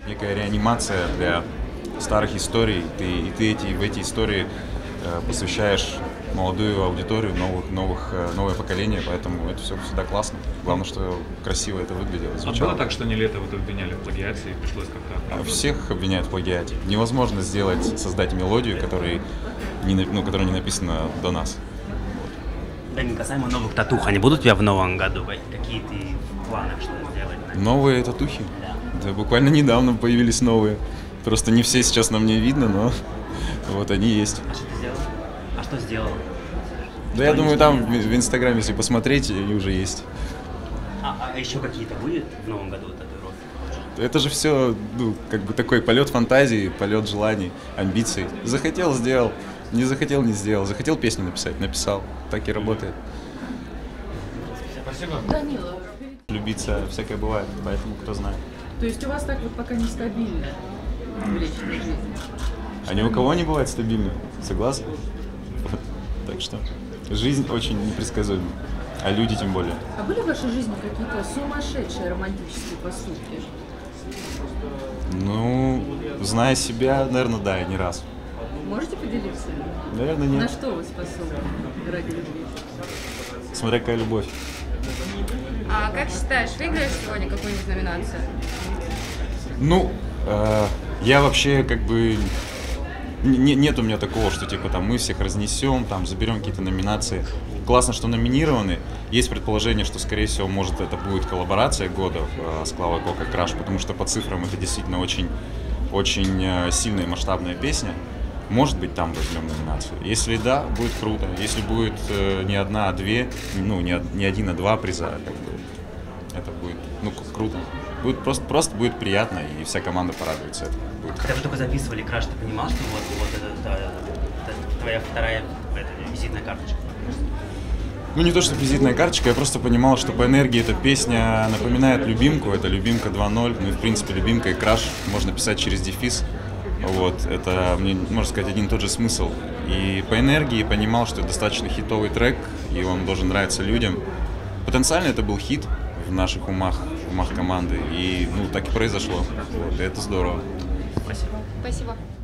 некая реанимация для старых историй. Ты в эти истории посвящаешь молодую аудиторию, новое поколение, поэтому это все всегда классно. Главное, что красиво это выглядело, звучало. А было так, что не лето вы обвиняли в плагиате и пришлось как-то оправдываться? Всех обвиняют в плагиате. Невозможно создать мелодию, которая не написана до нас. Данил, касаемо новых татух, они будут у тебя в новом году? Какие ты планы, что сделать? Новые татухи? Да, буквально недавно появились новые. Просто не все сейчас на мне видно, но вот они есть. А что ты сделал? А что сделал? Да, я думаю, там в Инстаграме, если посмотреть, они уже есть. А еще какие-то будет в новом году татуировки? Это же все, как бы такой полет фантазии, полет желаний, амбиций. Захотел — сделал, не захотел — не сделал. Захотел песню написать — написал. Так и работает. Спасибо. Данила, Влюбиться всякое бывает, поэтому кто знает. то есть у вас так вот пока нестабильно в личной жизни? А ни у кого не бывает стабильно, согласны? Вот. Так что жизнь очень непредсказуема, а люди тем более. А были в вашей жизни какие-то сумасшедшие романтические поступки? Ну, зная себя, наверное, да, не раз. Можете поделиться? Наверное, На нет. что вы способны ради любви? Смотря какая любовь. А как считаешь, выиграешь сегодня какую-нибудь номинацию? Ну, я вообще как бы... Нет у меня такого, что типа там мы всех разнесем, там заберем какие-то номинации. Классно, что номинированы. Есть предположение, что, скорее всего, может, это будет коллаборация года с Клавой Кока Краш, потому что по цифрам это действительно очень сильная и масштабная песня. Может быть, там возьмем номинацию. Если да, будет круто. Если будет не одна, а две, ну, не один, а два приза, как бы, это будет, ну, круто. Будет просто будет приятно, и вся команда порадуется. Это будет. Когда вы только записывали «Краш», ты понимал, что вот это твоя вторая визитная карточка? Ну, не то, что визитная карточка, я просто понимал, что по энергии эта песня напоминает «Любимку». Это «Любимка 2.0». Ну и, в принципе, «Любимка» и «Краш» можно писать через дефис. Вот, это, мне, можно сказать, один и тот же смысл. И по энергии понимал, что это достаточно хитовый трек, и он должен нравиться людям. Потенциально это был хит в наших умах команды, и, ну, так и произошло. Вот, и это здорово. Спасибо. Спасибо.